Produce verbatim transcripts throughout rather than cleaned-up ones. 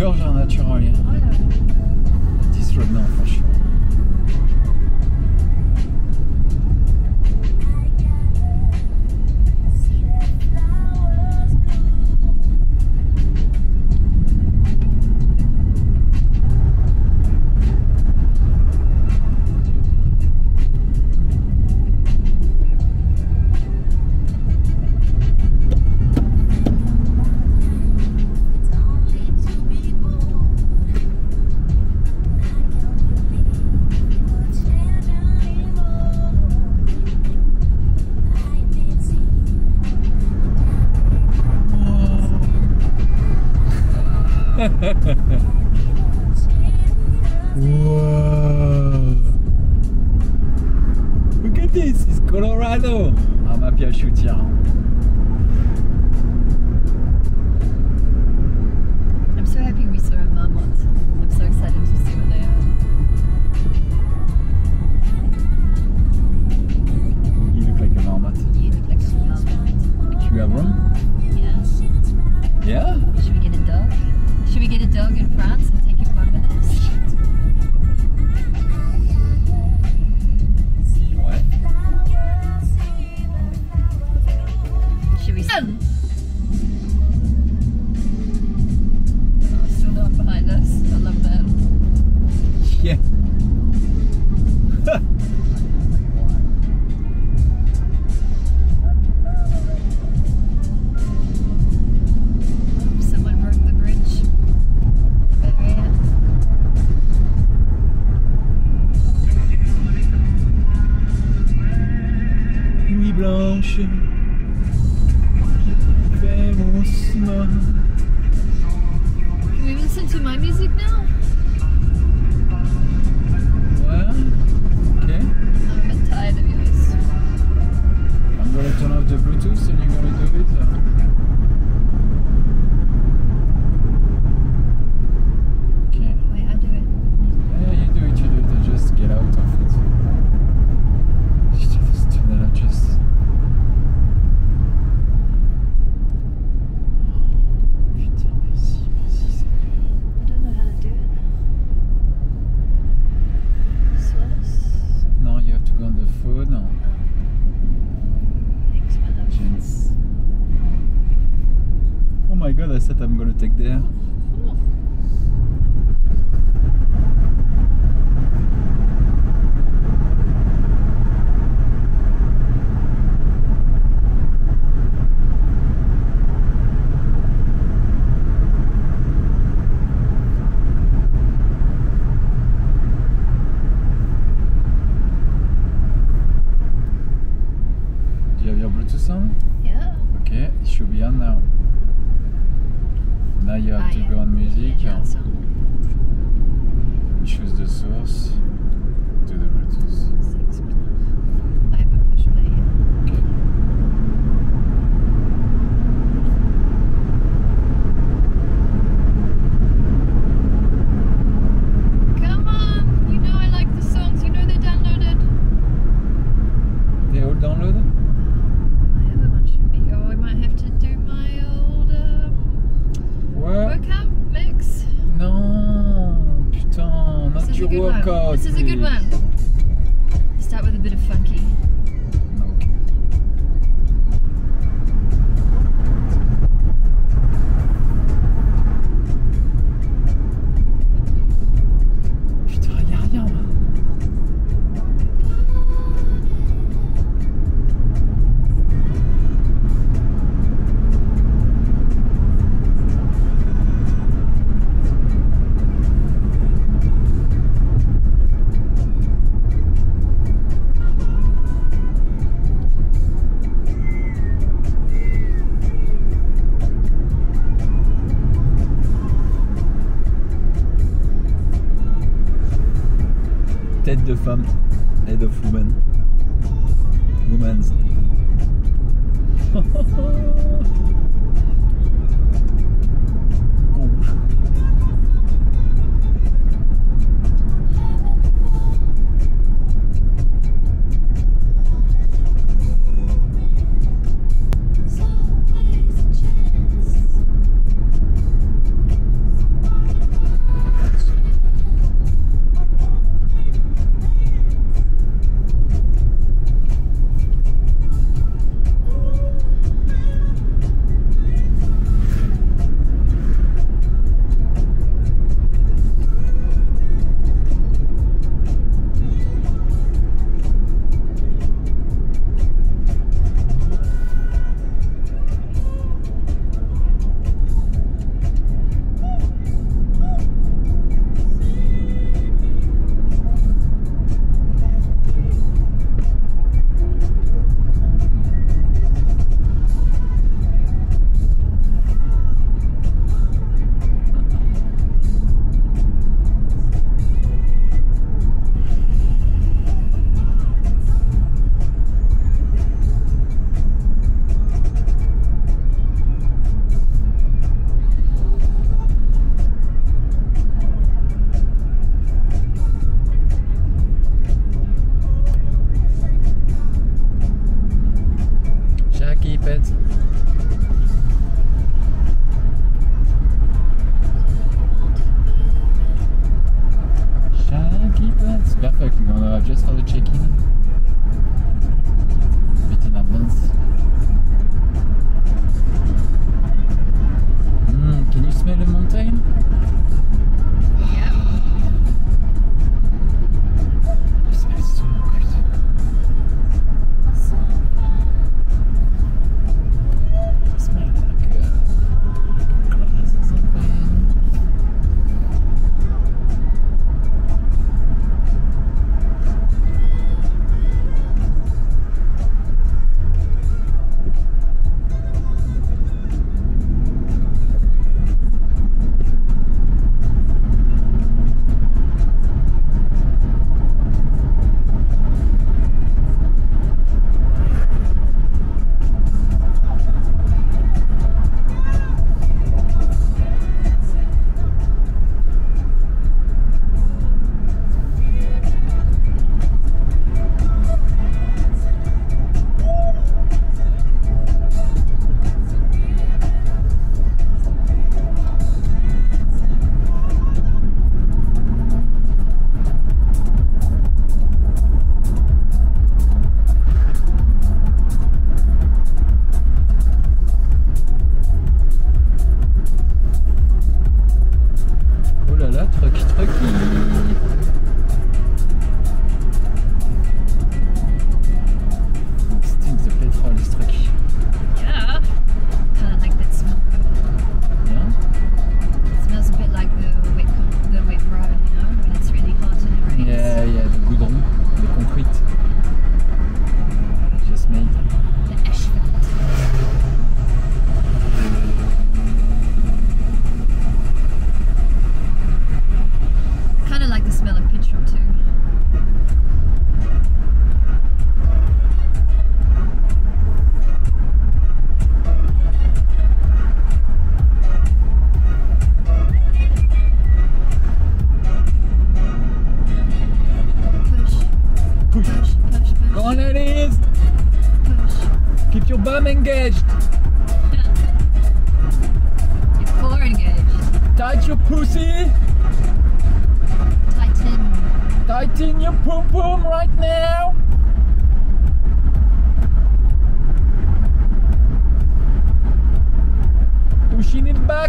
gorge naturalnie. Disrodno, franchement. Whoa! Look at this, it's Colorado! Ah, ma pièce choutière. I'm so happy we saw a marmot. I'm so excited to see what they are. You look like a marmot. You look like a marmot. You have room? Yeah. Yeah? Should we get a dog? Should we get a dog in France and take it home with us? Ouais. Should we um. Oh, still not behind us. I love that. Yeah. Someone broke the bridge barrier. Nuit blanche, fais mon chemin. Can we listen to my music now? Ouais. Okay. I'm a bit tired of yours. I'm gonna turn off the Bluetooth and you're gonna do it. Uh... Okay. Wait, I'll do it. Yeah, you do it, you do it. Just get out of it. Just turn it up, just. Putain, merci, merci Seigneur. I don't know how to do it. Source. No, you have to go on the phone. No. Thanks, my love. Gents. Oh my god, I said I'm gonna take there. Oh. Do you have your Bluetooth on? Yeah. Okay, it should be on now. Now you have Ah, to yeah. go on music. Yeah, that's on. Choose the source. Do the Bluetooth. Thanks, my love. I haven't pushed play yet. Okay. Come on! You know I like the songs. You know they're downloaded. They all downloaded? My other one should be. Oh, I might have to do my old um, What? workout mix. Non, putain, This not is a your good one. workout. This is a good please. one. Start with a bit of funky. No, okay. Putain, y'a rien là. Tête de femme, head of woman. Woman's. Gauche. engaged. You're four engaged. Tight your pussy. Tighten. Tighten your pum pum right now. Pushing it back.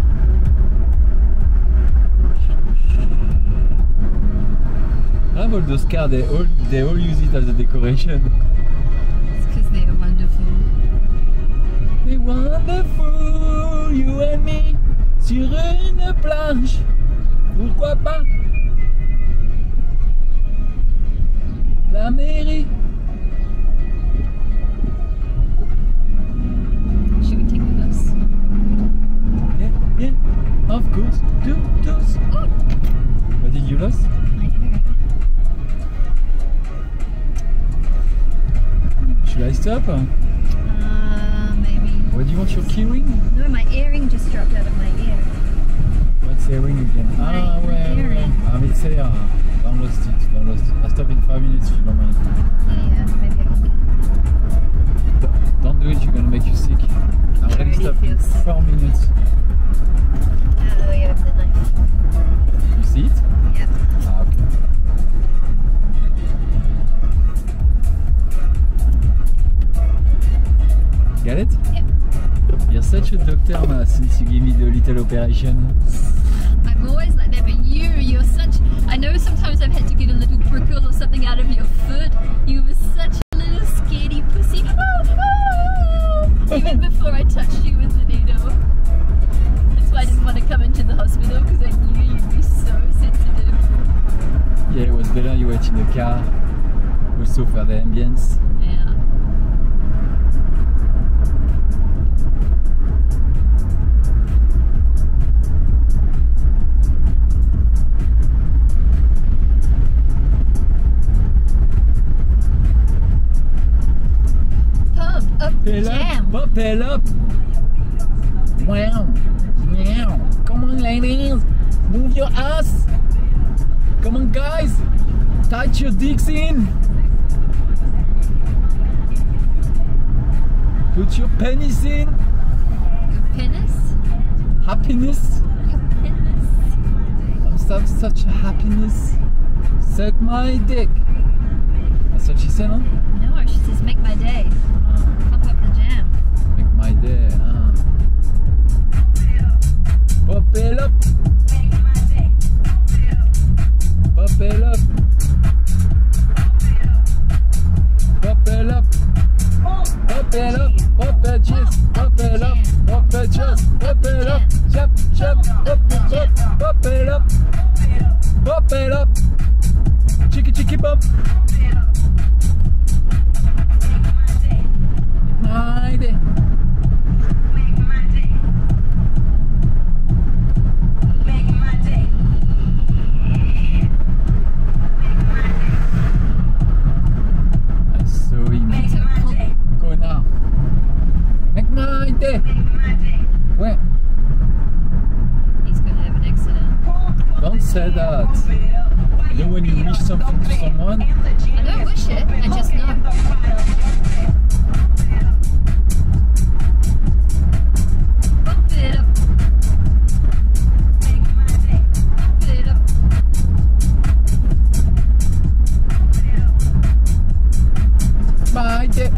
I love all those cars, they all, they all use it as a decoration. It's because they are wonderful. They're wonderful, you and me, sur une plage. Pourquoi pas? La mairie. Should we take the bus? Yeah, yeah, of course. Do, does. Oh, What did you lose? my hair. Should I stop? Uh, maybe. What do you want, your keyring? No, my earring just dropped out of my ear. What's earring again? My Ah, ouais, ouais. earring. Ah, mais c'est ah, don't lost it, don't lost it. I'll stop in five minutes if you don't mind. Yeah, maybe I can get. Don't- Don't do it, you're gonna make you sick. I'll already already stop in feel sick. four minutes. Out of the way of the knife. You see it? Yep. Ah, okay. Get it? Yep. You're such a doctor, ma, since you give me the little operation. I'm always like that, but you, you're such. I know sometimes I've had to get a little prickle or something out of your foot. You were such a little scaredy pussy. Oh, oh, even before I touched you with the needle. That's why I didn't want to come into the hospital because I knew you'd be so sensitive. Yeah, it was better you wait in the car. Also for the ambience. Yeah. Pump up the Pump jam. up, pump it up. Wow, wow. Come on, ladies, move your ass. Come on, guys, tight your dicks in. Put your penis in. Your penis? Happiness. Your penis? I'm so, such a happiness. Suck my dick. That's what she said, huh? No, she says make my day. Pump up the jam. Make my day. Huh? Pop it up. Pop it up. Pop it up. Pop it up. Pop it just. Pop it up. Pop it just. Pop it up. Chop, chop. Pop it up. Pop it up. Pop it up. Chicky, chicky, bump. My day. I saw him. Make so cool. Go now. Make my day. Where? He's gonna have an accident. Don't say that. You know when you wish something to someone, I don't wish it, I just know. Bump it up. Bump it up. my day.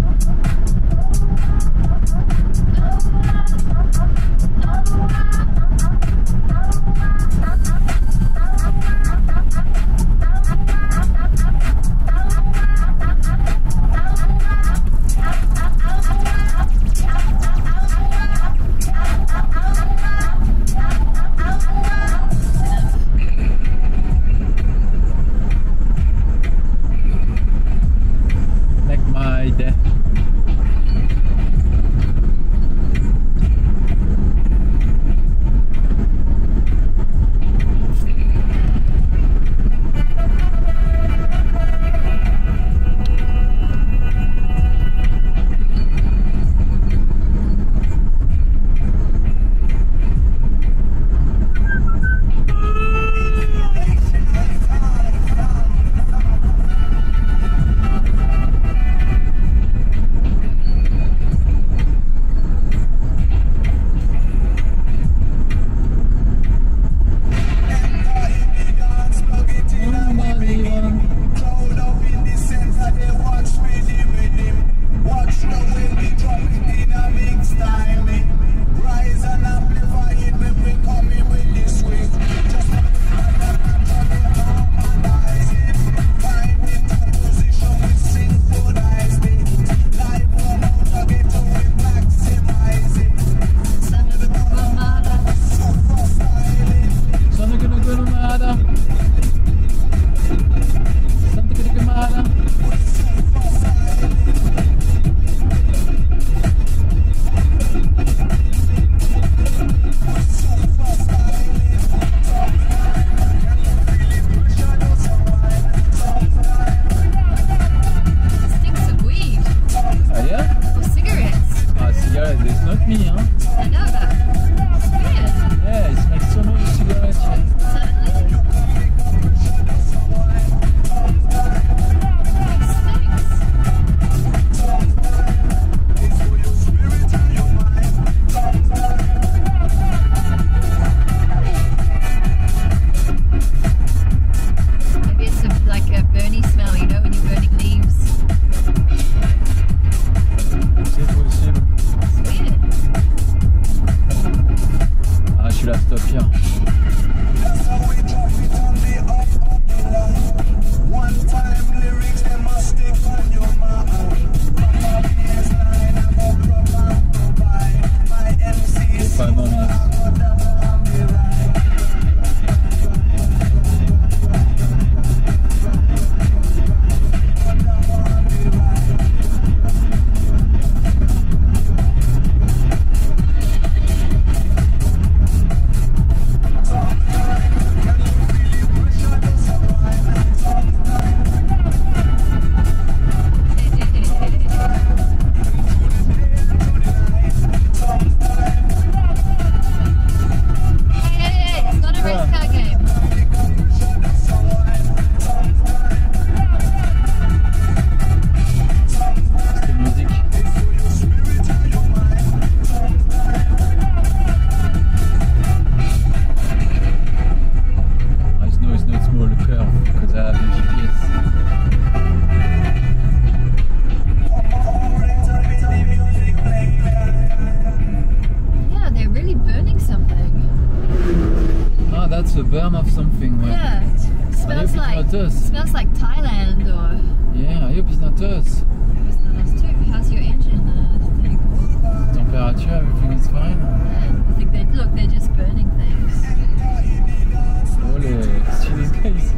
that's a burn of something. Ouais. Yeah. I Smells hope like it's not us. smells like Thailand or Yeah, I hope it's not us. it's not us too. How's your engine uh, thing? Temperature, everything is fine. Yeah, I think they look. They're just burning things. Oh, les, see these guys.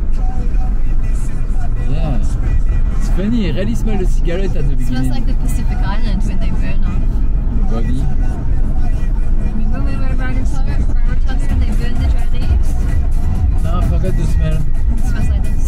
Yeah. It's funny, I really smell the cigarette at the It smells beginning. like the Pacific Islands when they burn off. Body. Remember when we were around in Rarotonga and they burned the dry leaves? No, I forgot the smell. It smells like this.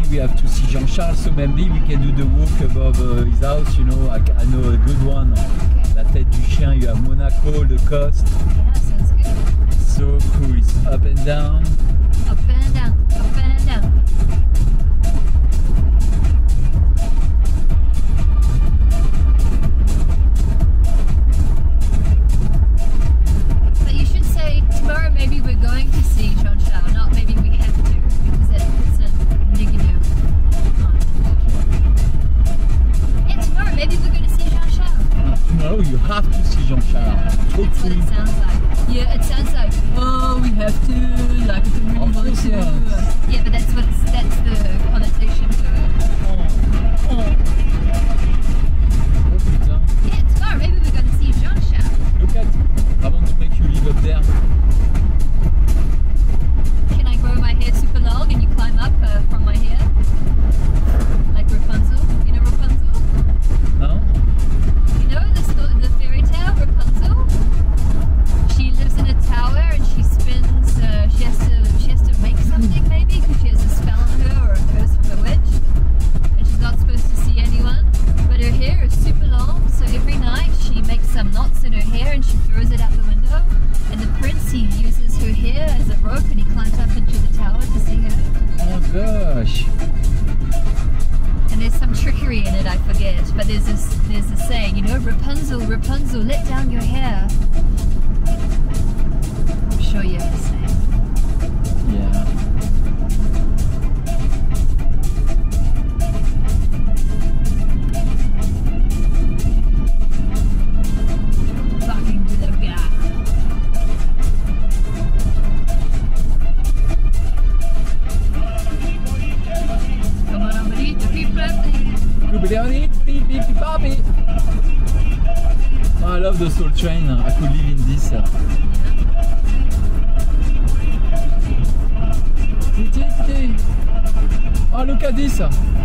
we have to see Jean-Charles, so maybe we can do the walk above uh, his house, you know, I, I know a good one. Okay. La Tête du Chien, you have Monaco, the coast. Yeah, sounds good. So cool, it's up and down. Up and down, up and down. But you should say tomorrow maybe we're going to see Jean-Charles, not maybe we have to, because that puts a negative on it. Yeah, tomorrow maybe we're going to see Jean-Charles. Tomorrow you have to see Jean-Charles. That's what it sounds like. Yeah, it sounds like, oh, we have to, like, if we really Of want course, to. yes. Yeah, but that's what it's, that's the connotation to it. Oh, oh. Oh putain. Yeah, tomorrow maybe we're going to see Jean-Charles. Look at, I want to make you live up there. Can I grow my hair super long and you climb up uh, from my hair? Like Rapunzel? You know Rapunzel? No? You know the, sto- the fairy tale, Rapunzel? She lives in a tower and she spins, uh, she has to she has to make something maybe because she has a spell on her or a curse from a witch. And she's not supposed to see anyone. But her hair is super long, so every night she makes some knots in her hair and she throws it out the window. And the prince, he uses her hair as a rope and he climbs up into the tower to see her. Oh gosh. And there's some trickery in it, I forget. But there's this there's this saying, you know, Rapunzel, Rapunzel, let down your hair. I'm sure you have the same. Yeah. Talking to the guy. Come on, everybody, to keep pressing. Beep, beep, beep, bobby. Oh, I love the Soul Train. I could live in this. Oh, look at this.